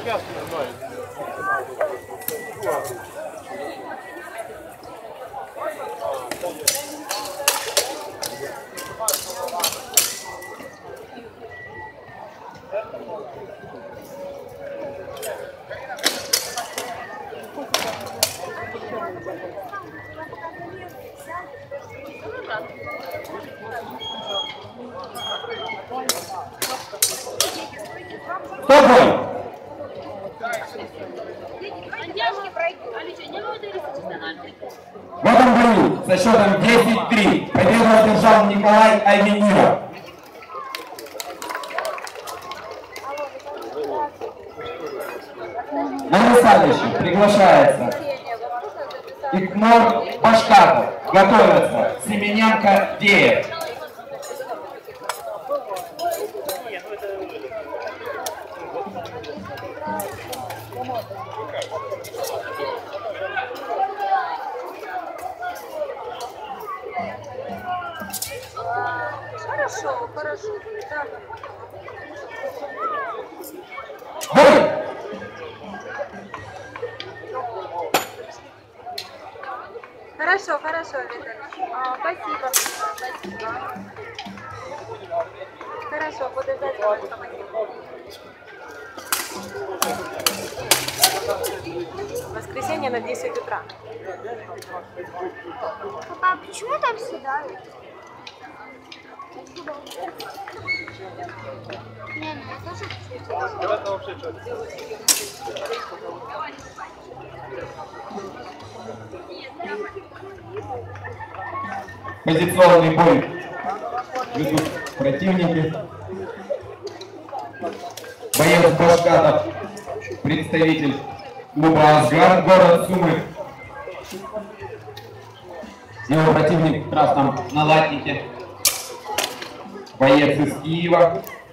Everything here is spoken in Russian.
В этом бою со счетом 10-3 победу одержал Николай Альмениров. На наставнище приглашается Икнор Башкатов. Готовятся Семененко Деев. Хорошо, хорошо. Да. Бой! Хорошо, хорошо, Виталий. Спасибо. Спасибо. Хорошо, буду ждать вас, командир. Воскресенье на 10 утра. Папа, почему там съедают? Не, ну я тоже хочу. Это вообще что? Позиционный бой ведут противники. Боец Башкатов, представитель клуба «Асгард», город Сумы. Его противник в красном налатнике, боец из Киева,